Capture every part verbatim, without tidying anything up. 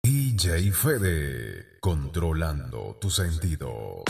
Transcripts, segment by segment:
D J Fede, controlando tus sentidos.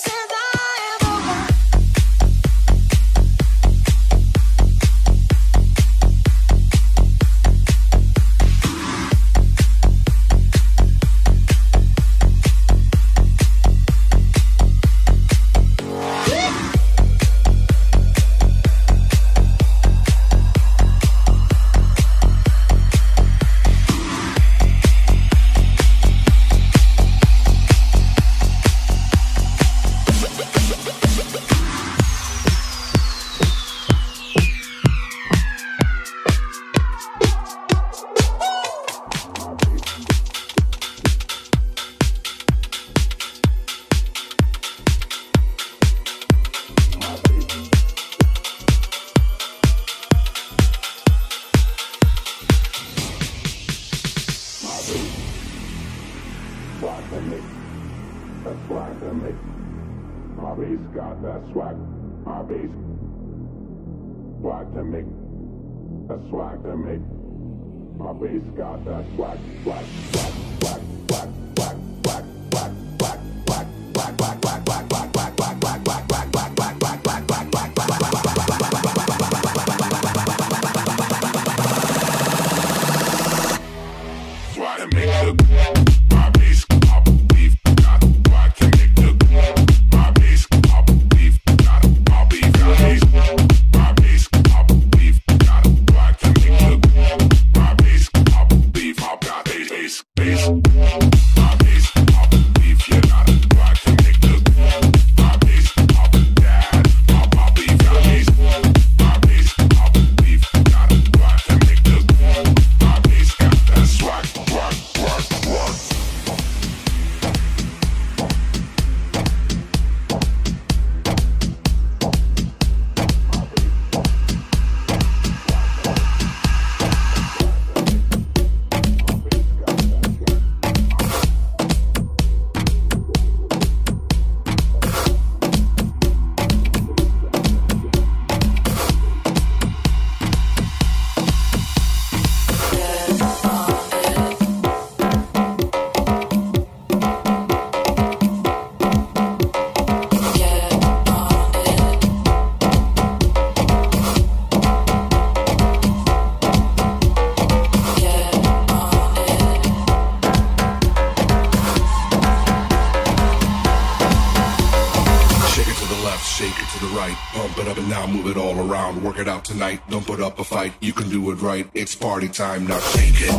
Tonight, don't put up a fight, you can do it right. It's party time, now shake it.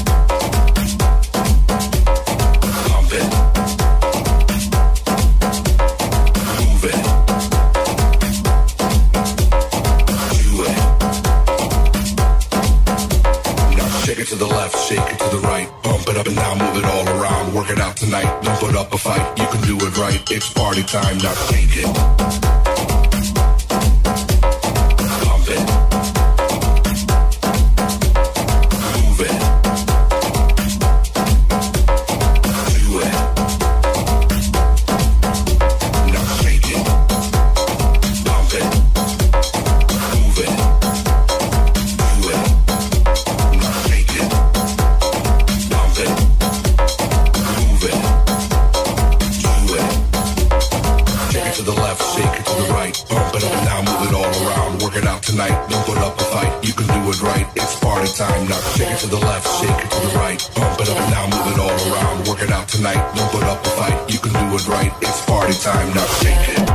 Pump it. Move it. Do it. Now shake it to the left, shake it to the right. Pump it up and now move it all around. Work it out tonight, don't put up a fight, you can do it right. It's party time, now shake it. Time, now shake it.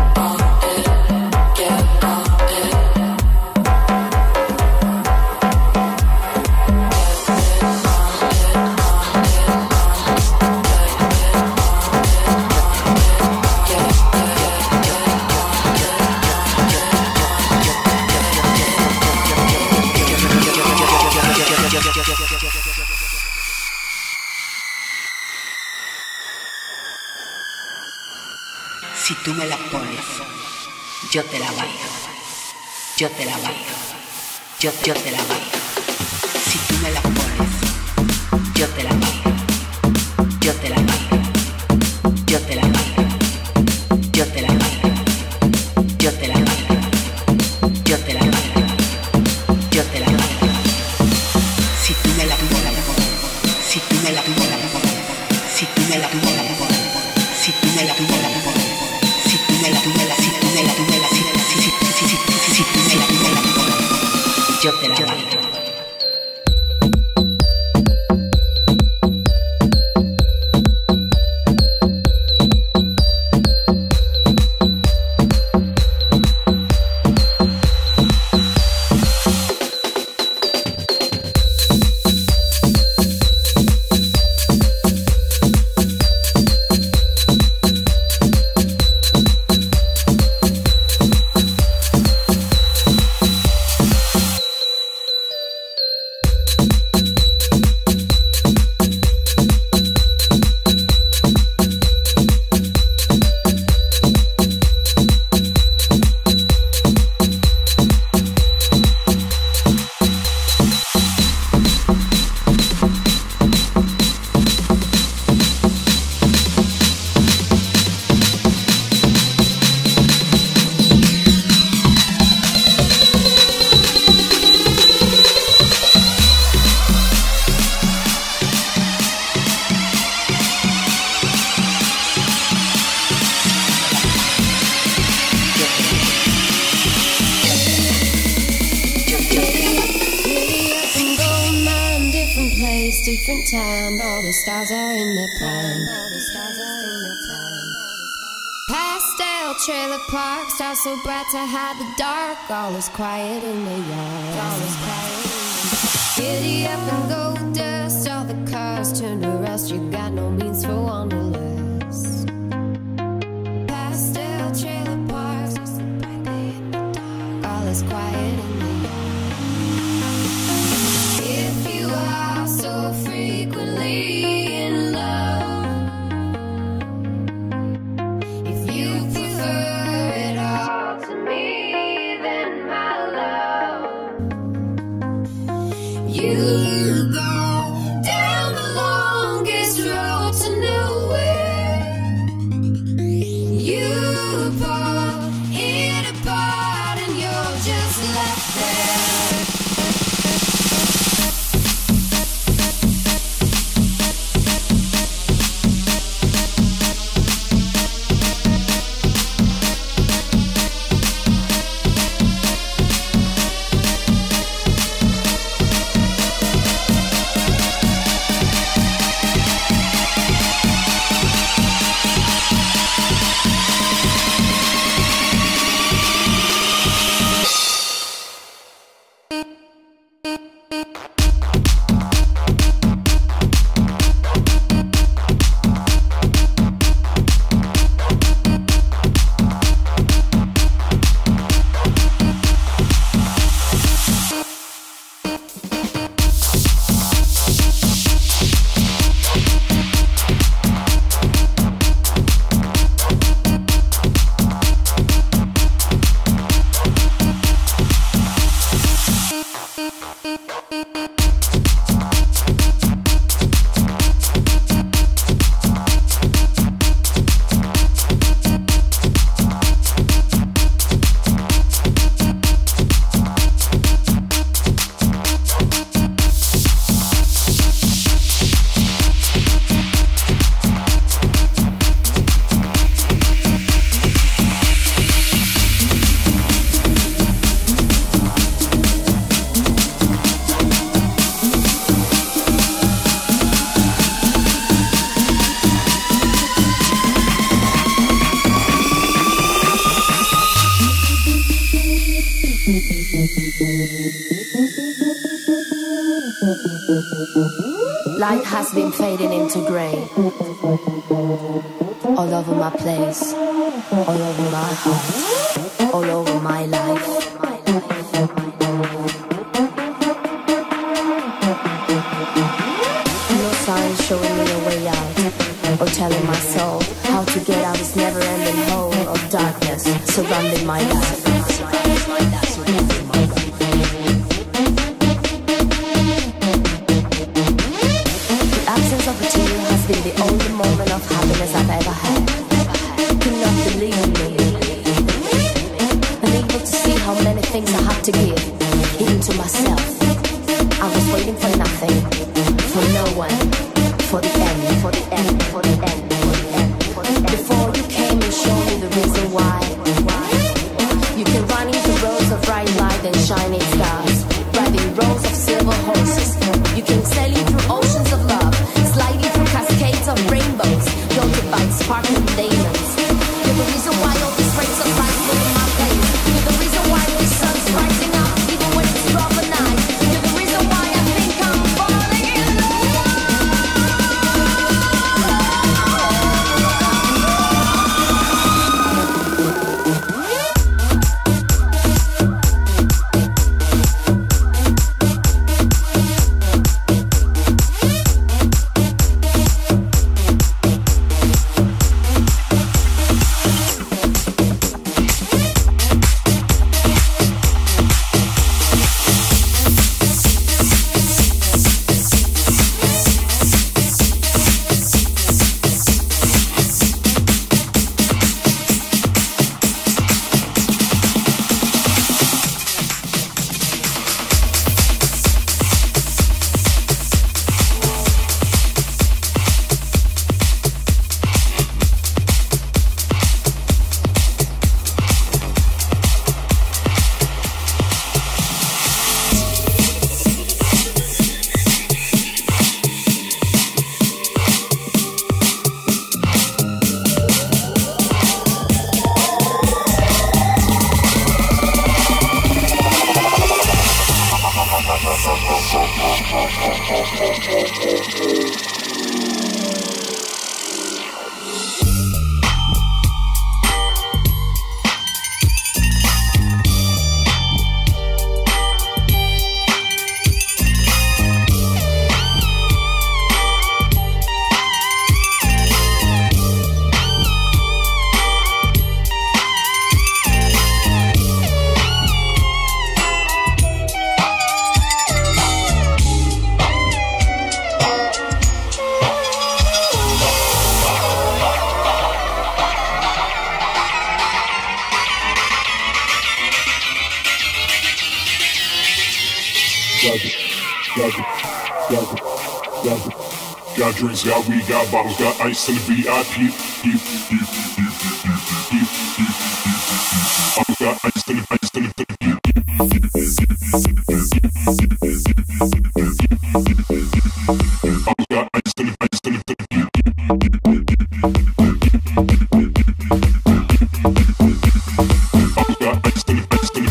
Si tú me la pones, yo te la bailo, yo te la bailo, yo, yo te la bailo. Si tú me la pones, yo te la bailo, yo te la bailo, yo te la bailo, yo te la bailo, yo te la bailo, yo te la bailo, yo te la bailo. Si tú me la pones, si tú me la pones. si tú me la pones, si tú me la pones, si tú me la pones, si tú me la pones, si si si si si si tú me la pones, yo te la bailo. Different time, all the stars are in their prime. All the stars are in their prime. Pastel trailer park, stars so bright to hide the dark. All is quiet in the yard. All is quiet in the yard. Giddy up and go dust, all the cars turn to rust. You got no means for wanderlust. Pastel trailer park, stars so brightly in the dark. All is quiet in the yard. If you are so frequently in love, if you prefer it all to me, then my love, you go down the longest road to nowhere. You pull it apart and you're just left there. Light has been fading into grey. All over my place, all over my heart, all over my life. No signs showing me a way out, or telling my soul how to get out this never-ending hole of darkness surrounding my life. Been the only moment of happiness I've ever had. I could not believe me. Unable to see how many things I have to give, even to myself. I was waiting for nothing, for no one, for the end, for the end, for the end. Got drinks, got weed, got bottles, got ice in the V I P. Bottles got ice in the ice in the bottles got ice in the ice in the bottles got ice in the ice in the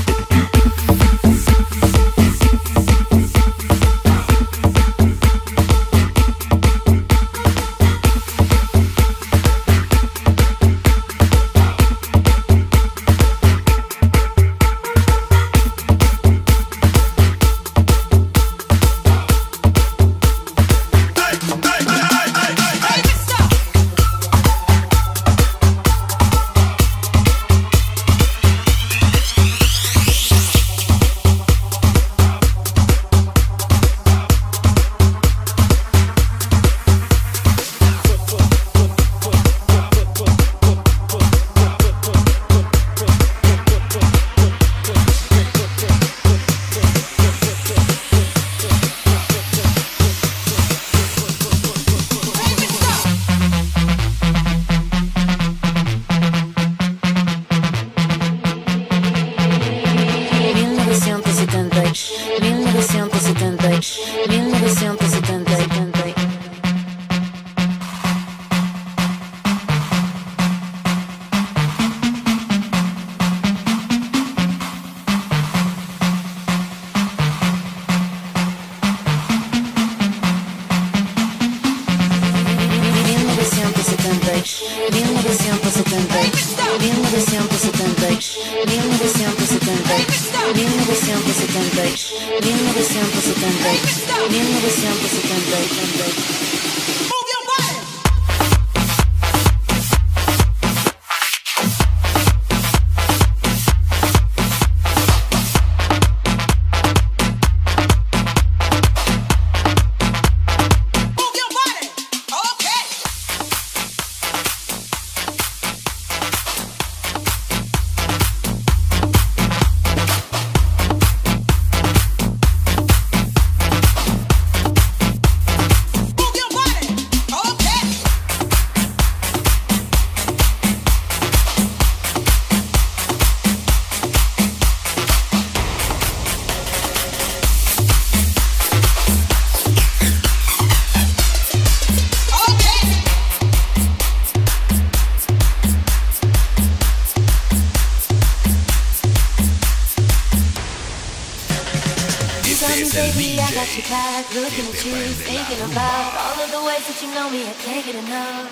looking at you, thinking about all of the ways that you know me, I can't get enough.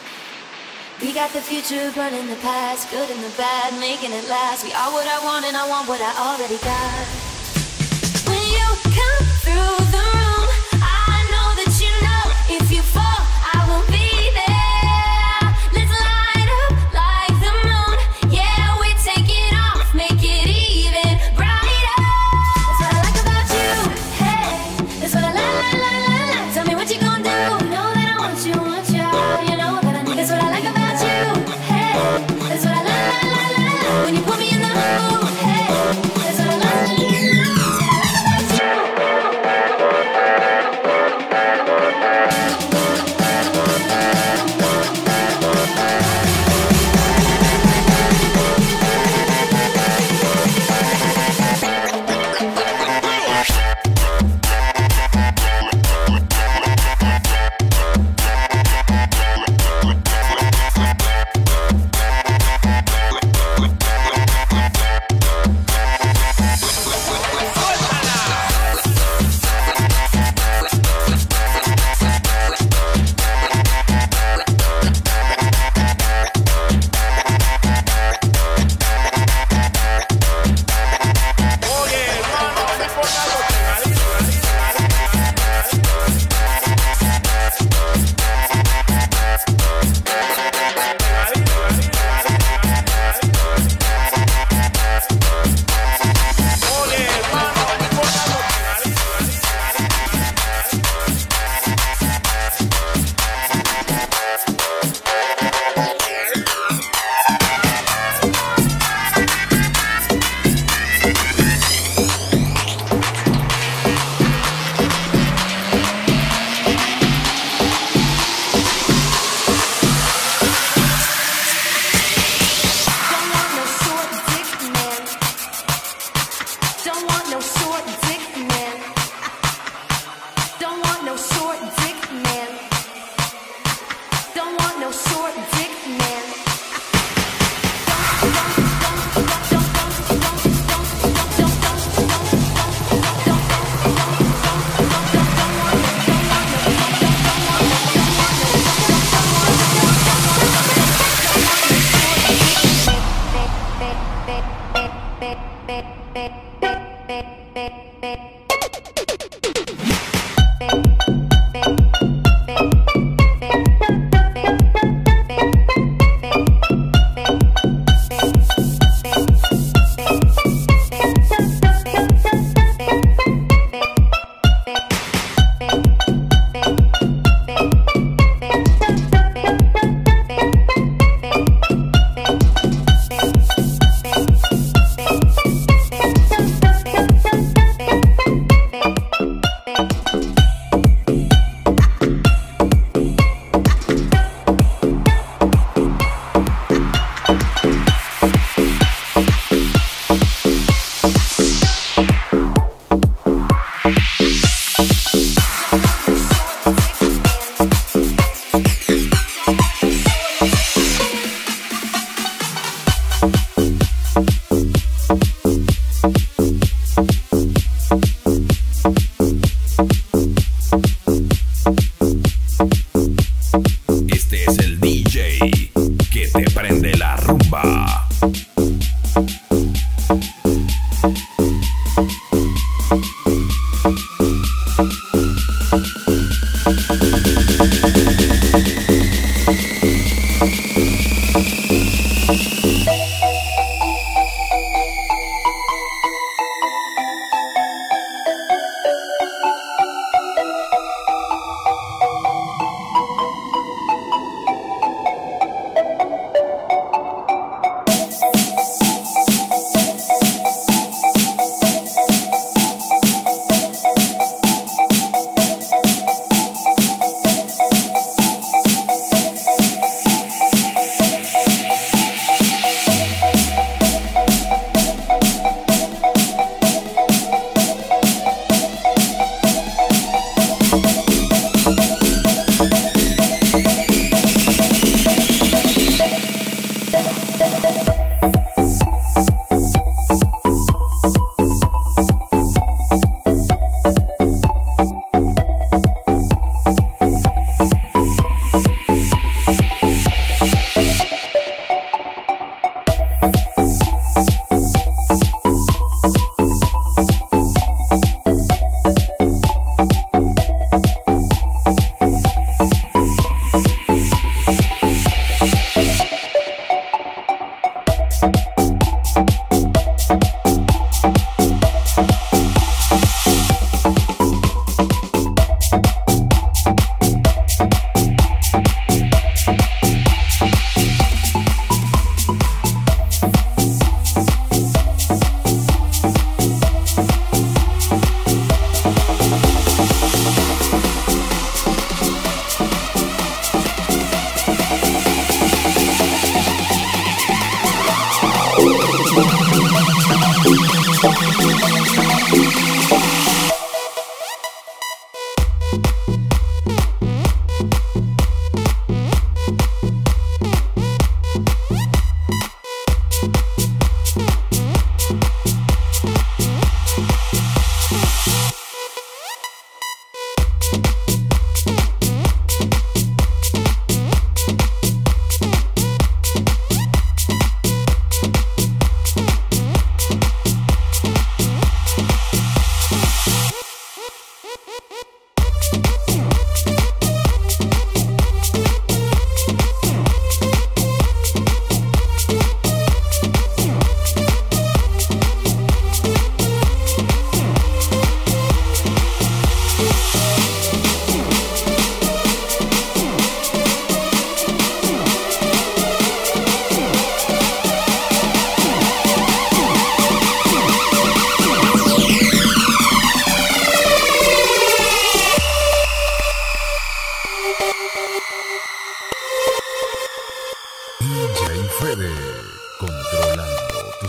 We got the future, burning the past, good and the bad, making it last. We are what I want and I want what I already got. When you come through the room, I know that you know if you fall, I will be there. Let's light up like the moon, yeah, we take it off, make it even brighter. That's what I like about you, hey, that's what I like, like, like, like, like. Tell me what you gonna do, you know that I want you, want you, you know that I need. That's what I like about you, hey, that's what I like, like, like, like, like. When you put me in the mood, hey, that's what I like, like, like, like, like. That's what I like about you.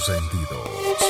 tus sentidos.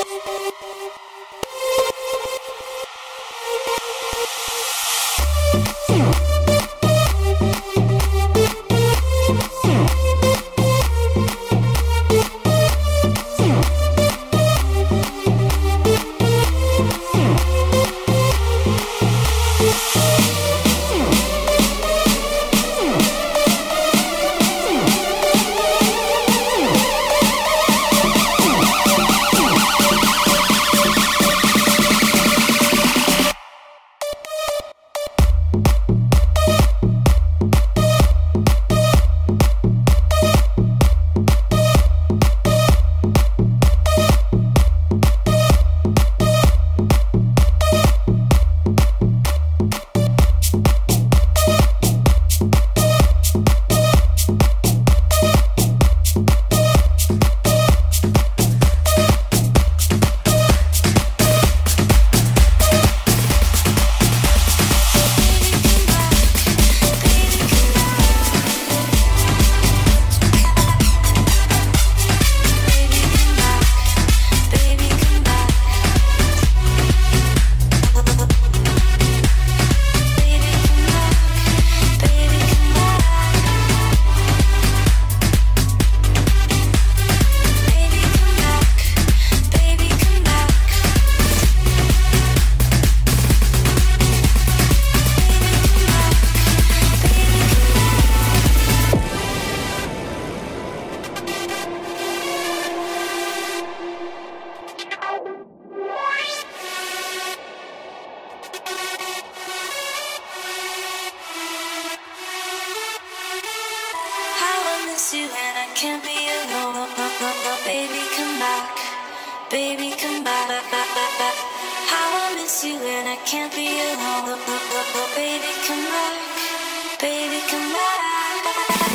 You and I can't be alone. Baby, come back. Baby, come back. How I miss you and I can't be alone. Baby, come back. Baby, come back.